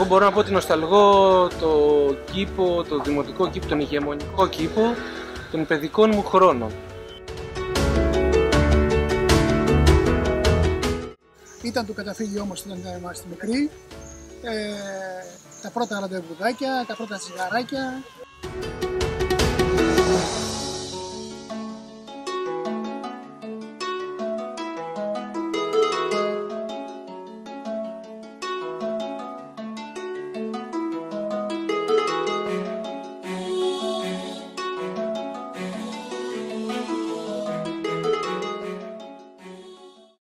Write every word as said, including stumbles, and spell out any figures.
μπορώ να πω ότι νοσταλγώ το κήπο, το δημοτικό κήπο, τον ηγεμονικό κήπο των παιδικών μου χρόνων. Ήταν το καταφύγιό μας όταν είμαστε μικροί, ε, τα πρώτα ραντεβουδάκια, τα πρώτα τσιγαράκια.